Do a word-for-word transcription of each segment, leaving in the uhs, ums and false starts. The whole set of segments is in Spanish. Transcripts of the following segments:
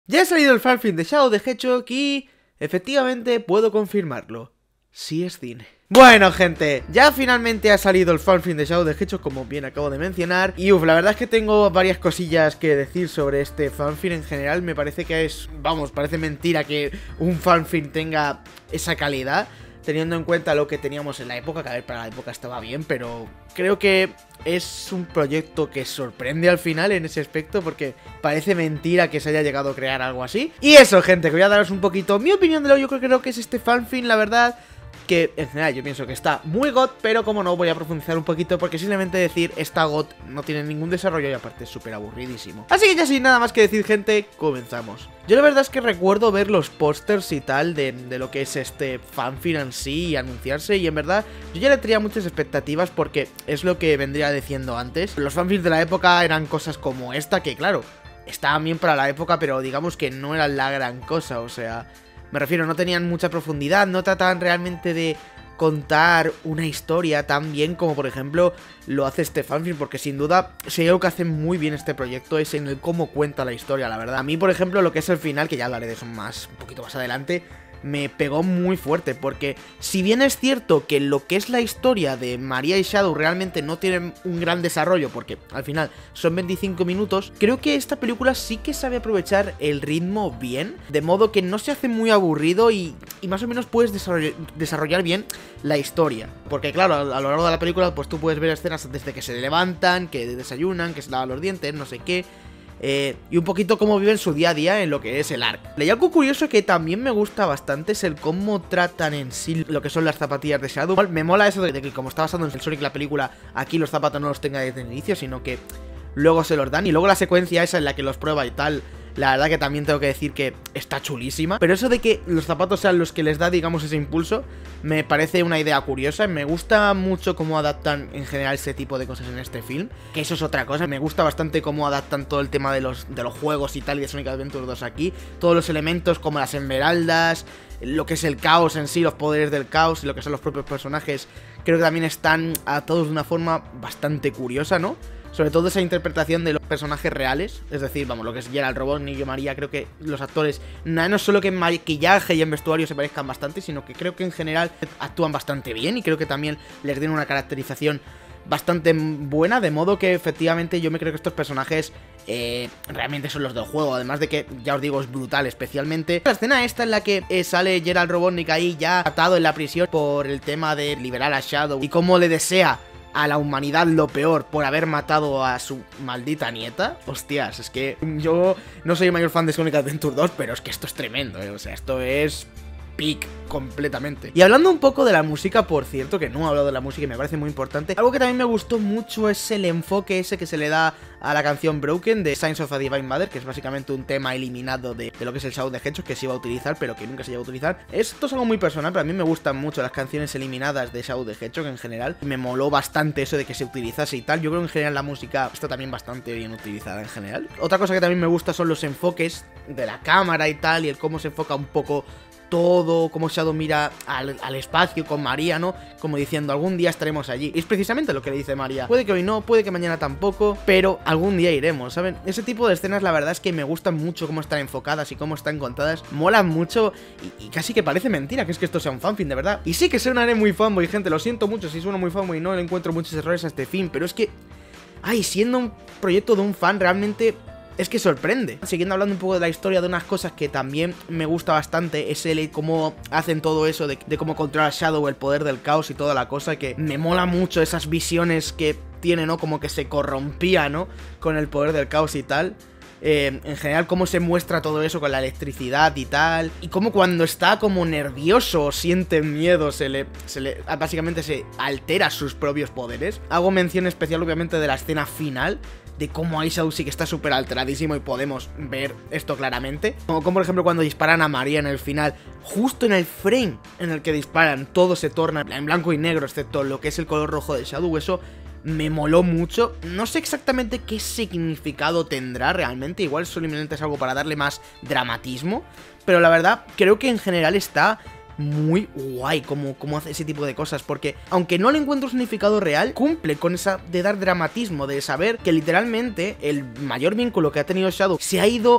Ya ha salido el fanfic de Shadow the Hedgehog y efectivamente puedo confirmarlo. Sí es cine. Bueno, gente, ya finalmente ha salido el fanfic de Shadow the Hedgehog, como bien acabo de mencionar. Y uff, la verdad es que tengo varias cosillas que decir sobre este fanfic en general. Me parece que es, vamos, parece mentira que un fanfic tenga esa calidad, teniendo en cuenta lo que teníamos en la época, que a ver, para la época estaba bien, pero creo que es un proyecto que sorprende al final en ese aspecto, porque parece mentira que se haya llegado a crear algo así. Y eso, gente, que voy a daros un poquito mi opinión de lo que yo creo, creo que es este fanfic, la verdad, que en general yo pienso que está muy got, pero como no voy a profundizar un poquito, porque simplemente decir está got no tiene ningún desarrollo y aparte es súper aburridísimo. Así que ya sin nada más que decir, gente, comenzamos. Yo la verdad es que recuerdo ver los pósters y tal de, de lo que es este fanfic en sí y anunciarse, y en verdad yo ya le tenía muchas expectativas porque es lo que vendría diciendo antes. Los fanfics de la época eran cosas como esta, que claro, estaban bien para la época, pero digamos que no eran la gran cosa, o sea, me refiero, no tenían mucha profundidad, no trataban realmente de contar una historia tan bien como por ejemplo lo hace este fanfic, porque sin duda si hay algo que hace muy bien este proyecto es en el cómo cuenta la historia, la verdad. A mí por ejemplo lo que es el final, que ya hablaré de eso más, un poquito más adelante, me pegó muy fuerte, porque si bien es cierto que lo que es la historia de María y Shadow realmente no tienen un gran desarrollo, porque al final son veinticinco minutos, creo que esta película sí que sabe aprovechar el ritmo bien, de modo que no se hace muy aburrido y, y más o menos puedes desarrollar, desarrollar bien la historia, porque claro, a, a lo largo de la película pues tú puedes ver escenas desde que se levantan, que desayunan, que se lavan los dientes, no sé qué. Eh, y un poquito cómo viven su día a día en lo que es el arc. Y algo curioso que también me gusta bastante es el cómo tratan en sí lo que son las zapatillas de Shadow. Me mola eso de que como está basado en el Sonic la película, aquí los zapatos no los tenga desde el inicio, sino que luego se los dan. Y luego la secuencia esa en la que los prueba y tal, la verdad que también tengo que decir que está chulísima. Pero eso de que los zapatos sean los que les da, digamos, ese impulso, me parece una idea curiosa. Me gusta mucho cómo adaptan en general ese tipo de cosas en este film, que eso es otra cosa. Me gusta bastante cómo adaptan todo el tema de los, de los juegos y tal, y de Sonic Adventure dos aquí. Todos los elementos como las esmeraldas, lo que es el caos en sí, los poderes del caos y lo que son los propios personajes, creo que también están adaptados de una forma bastante curiosa, ¿no? Sobre todo esa interpretación de los personajes reales, es decir, vamos, lo que es Gerald Robotnik y María, creo que los actores, no, no solo que en maquillaje y en vestuario se parezcan bastante, sino que creo que en general actúan bastante bien y creo que también les den una caracterización bastante buena, de modo que efectivamente yo me creo que estos personajes eh, realmente son los del juego, además de que, ya os digo, es brutal, especialmente la escena esta en la que eh, sale Gerald Robotnik ahí ya atado en la prisión por el tema de liberar a Shadow y cómo le desea a la humanidad lo peor por haber matado a su maldita nieta. Hostias, es que yo no soy el mayor fan de Sonic Adventure dos, pero es que esto es tremendo, ¿eh? O sea, esto es peak completamente. Y hablando un poco de la música, por cierto, que no he hablado de la música y me parece muy importante, algo que también me gustó mucho es el enfoque ese que se le da a la canción Broken de Signs of a Divine Mother, que es básicamente un tema eliminado de, de lo que es el Shadow the Hedgehog, que se iba a utilizar, pero que nunca se llegó a utilizar. Esto es algo muy personal, pero a mí me gustan mucho las canciones eliminadas de Shadow the Hedgehog en general. Me moló bastante eso de que se utilizase y tal. Yo creo que en general la música está también bastante bien utilizada en general. Otra cosa que también me gusta son los enfoques de la cámara y tal, y el cómo se enfoca un poco todo, como Shadow mira al, al espacio con María, ¿no? Como diciendo, algún día estaremos allí. Y es precisamente lo que le dice María. Puede que hoy no, puede que mañana tampoco, pero algún día iremos, ¿saben? Ese tipo de escenas la verdad es que me gustan mucho cómo están enfocadas y cómo están contadas. Molan mucho y, y casi que parece mentira que es que esto sea un fanfilm, de verdad. Y sí que sonaré muy fanboy, gente, lo siento mucho si sueno muy fanboy y no le encuentro muchos errores a este film, pero es que, ay, siendo un proyecto de un fan realmente es que sorprende. Siguiendo hablando un poco de la historia, de unas cosas que también me gusta bastante, es el cómo hacen todo eso, de, de cómo controla Shadow, el poder del caos y toda la cosa, que me mola mucho esas visiones que tiene, ¿no? Como que se corrompía, ¿no? Con el poder del caos y tal. Eh, en general cómo se muestra todo eso con la electricidad y tal, y cómo cuando está como nervioso o siente miedo se le, se le básicamente se altera sus propios poderes. Hago mención especial obviamente de la escena final, de cómo Shadow sí que está súper alteradísimo y podemos ver esto claramente. Como, como por ejemplo cuando disparan a María en el final, justo en el frame en el que disparan, todo se torna en blanco y negro, excepto lo que es el color rojo de Shadow. Eso me moló mucho. No sé exactamente qué significado tendrá realmente, igual solamente es algo para darle más dramatismo, pero la verdad creo que en general está muy guay como, como hace ese tipo de cosas, porque aunque no le encuentro significado real, cumple con esa de dar dramatismo, de saber que literalmente el mayor vínculo que ha tenido Shadow se ha ido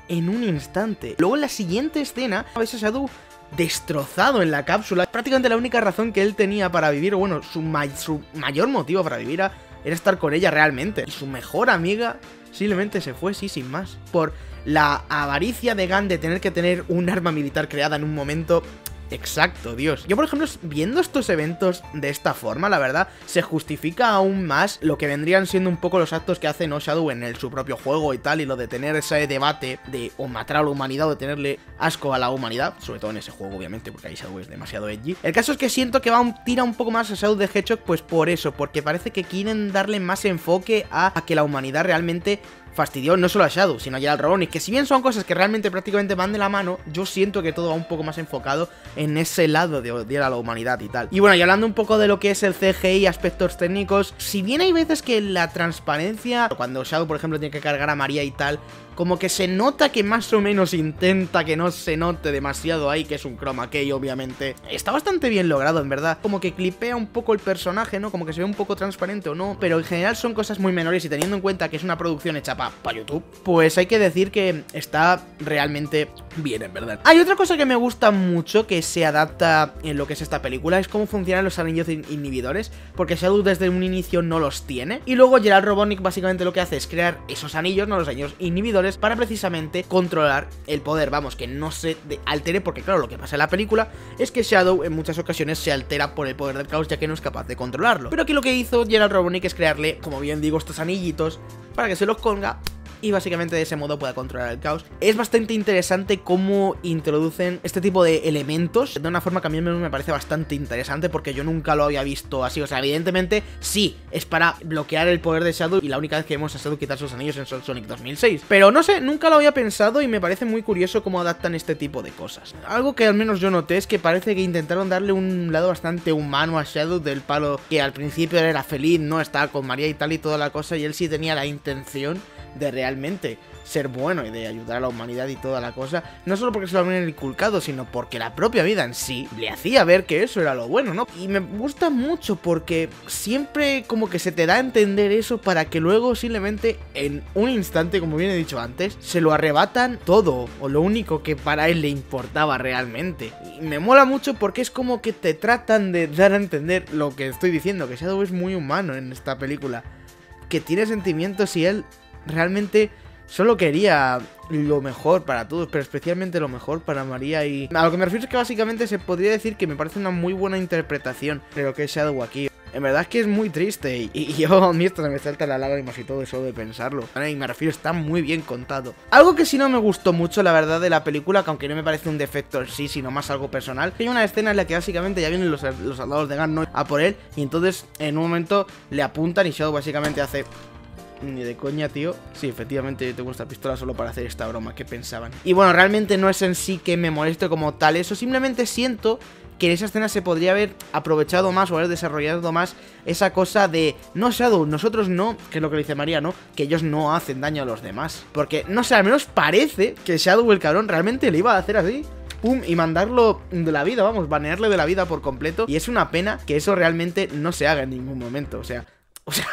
en un instante. Luego en la siguiente escena, ves a Shadow destrozado en la cápsula. Prácticamente la única razón que él tenía para vivir, o bueno, su, ma su mayor motivo para vivir era, era estar con ella realmente. Y su mejor amiga simplemente se fue, sí, sin más. Por la avaricia de Gunn de tener que tener un arma militar creada en un momento exacto, Dios. Yo, por ejemplo, viendo estos eventos de esta forma, la verdad, se justifica aún más lo que vendrían siendo un poco los actos que hace No Shadow en el, su propio juego y tal, y lo de tener ese debate de o matar a la humanidad o de tenerle asco a la humanidad, sobre todo en ese juego, obviamente, porque ahí Shadow es demasiado edgy. El caso es que siento que va un, tira un poco más a Shadow the Hedgehog, pues por eso, porque parece que quieren darle más enfoque a, a que la humanidad realmente fastidió no solo a Shadow, sino a Gerald Robotnik, que si bien son cosas que realmente prácticamente van de la mano, yo siento que todo va un poco más enfocado en ese lado de odiar a la humanidad y tal. Y bueno, y hablando un poco de lo que es el C G I, aspectos técnicos, si bien hay veces que la transparencia, cuando Shadow, por ejemplo, tiene que cargar a María y tal, como que se nota que más o menos intenta que no se note demasiado ahí, que es un chroma key, obviamente. Está bastante bien logrado, en verdad. Como que clipea un poco el personaje, ¿no? Como que se ve un poco transparente o no. Pero en general son cosas muy menores y teniendo en cuenta que es una producción hecha para pa YouTube, pues hay que decir que está realmente bien, en verdad. Hay otra cosa que me gusta mucho que se adapta en lo que es esta película, es cómo funcionan los anillos inhibidores, porque Shadow desde un inicio no los tiene. Y luego Gerald Robotnik básicamente lo que hace es crear esos anillos, no los anillos inhibidores, para precisamente controlar el poder, vamos, que no se altere, porque claro, lo que pasa en la película es que Shadow en muchas ocasiones se altera por el poder del caos, ya que no es capaz de controlarlo. Pero aquí lo que hizo Gerald Robotnik es crearle, como bien digo, estos anillitos para que se los ponga y básicamente de ese modo pueda controlar el caos. Es bastante interesante cómo introducen este tipo de elementos de una forma que a mí me parece bastante interesante, porque yo nunca lo había visto así. O sea, evidentemente sí, es para bloquear el poder de Shadow, y la única vez que vemos a Shadow quitar sus anillos en Sonic dos mil seis. Pero no sé, nunca lo había pensado y me parece muy curioso cómo adaptan este tipo de cosas. Algo que al menos yo noté es que parece que intentaron darle un lado bastante humano a Shadow, del palo que al principio era feliz, no estaba con María y tal y toda la cosa, y él sí tenía la intención de realmente ser bueno y de ayudar a la humanidad y toda la cosa, no solo porque se lo habían inculcado, sino porque la propia vida en sí le hacía ver que eso era lo bueno, ¿no? Y me gusta mucho porque siempre como que se te da a entender eso para que luego simplemente en un instante, como bien he dicho antes, se lo arrebatan todo, o lo único que para él le importaba realmente. Y me mola mucho porque es como que te tratan de dar a entender lo que estoy diciendo, que Shadow es muy humano en esta película, que tiene sentimientos y él realmente solo quería lo mejor para todos, pero especialmente lo mejor para María. Y a lo que me refiero es que básicamente se podría decir que me parece una muy buena interpretación de lo que es Shadow aquí. En verdad es que es muy triste y, y yo a mí esto se me salta las lágrimas y todo eso de pensarlo. Y me refiero, está muy bien contado. Algo que sí no me gustó mucho, la verdad, de la película, que aunque no me parece un defecto en sí, sino más algo personal, hay una escena en la que básicamente ya vienen los, los soldados de Gunn, ¿no?, a por él, y entonces en un momento le apuntan y Shadow básicamente hace... Ni de coña, tío. Sí, efectivamente yo tengo esta pistola solo para hacer esta broma. ¿Qué pensaban? Y bueno, realmente no es en sí que me moleste como tal eso. Simplemente siento que en esa escena se podría haber aprovechado más o haber desarrollado más esa cosa de no, Shadow, nosotros no, que es lo que le dice María, ¿no? Que ellos no hacen daño a los demás. Porque, no sé, al menos parece que Shadow, el cabrón, realmente le iba a hacer así, pum, y mandarlo de la vida, vamos, banearle de la vida por completo. Y es una pena que eso realmente no se haga en ningún momento, o sea... O sea,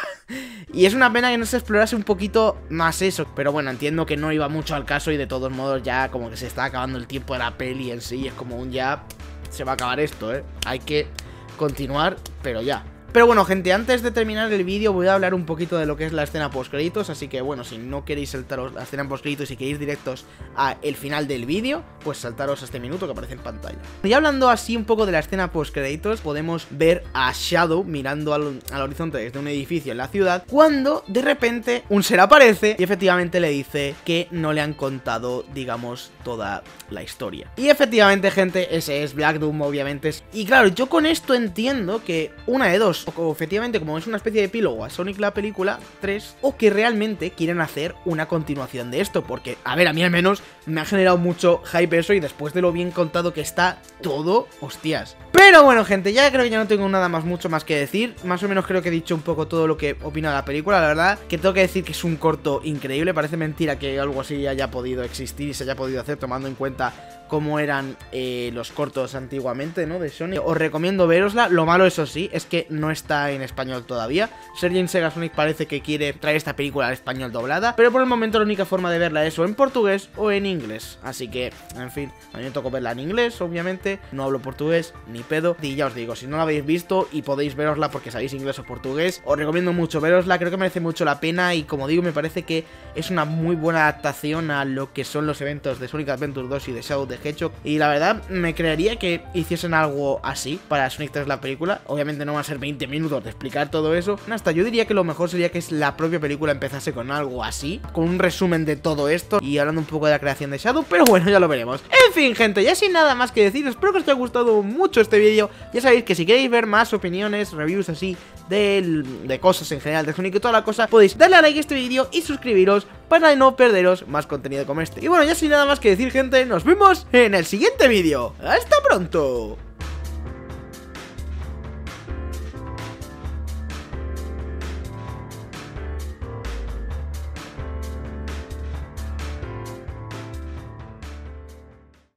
y es una pena que no se explorase un poquito más eso. Pero bueno, entiendo que no iba mucho al caso y de todos modos ya como que se está acabando el tiempo de la peli en sí. Es como un ya se va a acabar esto, ¿eh? Hay que continuar, pero ya. Pero bueno, gente, antes de terminar el vídeo voy a hablar un poquito de lo que es la escena post-créditos. Así que bueno, si no queréis saltaros la escena post-créditos y queréis directos a el final del vídeo, pues saltaros a este minuto que aparece en pantalla. Y hablando así un poco de la escena post-créditos, podemos ver a Shadow mirando al, al horizonte desde un edificio en la ciudad, cuando de repente un ser aparece y efectivamente le dice que no le han contado, digamos, toda la historia. Y efectivamente, gente, ese es Black Doom, obviamente. Y claro, yo con esto entiendo que una de dos, o efectivamente como es una especie de epílogo a Sonic la película tres, o que realmente quieren hacer una continuación de esto, porque, a ver, a mí al menos me ha generado mucho hype eso, y después de lo bien contado que está todo, hostias. Pero bueno, gente, ya creo que ya no tengo nada más, mucho más que decir. Más o menos creo que he dicho un poco todo lo que opino de la película. La verdad que tengo que decir que es un corto increíble. Parece mentira que algo así haya podido existir y se haya podido hacer, tomando en cuenta cómo eran eh, los cortos antiguamente, ¿no? De Sonic. Os recomiendo verosla. Lo malo, eso sí, es que no está en español todavía. Sergio Sega Sonic parece que quiere traer esta película al español doblada, pero por el momento la única forma de verla es o en portugués o en inglés. Así que, en fin, a mí me tocó verla en inglés, obviamente. No hablo portugués, ni pedo. Y ya os digo, si no la habéis visto y podéis verosla porque sabéis inglés o portugués, os recomiendo mucho verosla. Creo que merece mucho la pena y, como digo, me parece que es una muy buena adaptación a lo que son los eventos de Sonic Adventure dos y de Shadow the Hedgehog. Y la verdad, me creería que hiciesen algo así para Sonic tres, la película. Obviamente no van a ser veinte minutos de explicar todo eso. Hasta yo diría que lo mejor sería que la propia película empezase con algo así, con un resumen de todo esto y hablando un poco de la creación de Shadow, pero bueno, ya lo veremos. En fin, gente, ya sin nada más que decir, espero que os haya gustado mucho este vídeo. Ya sabéis que si queréis ver más opiniones, reviews así de, de cosas en general de Sonic y toda la cosa, podéis darle a like a este vídeo y suscribiros para no perderos más contenido como este. Y bueno, ya sin nada más que decir, gente, nos vemos en el siguiente vídeo. ¡Hasta pronto!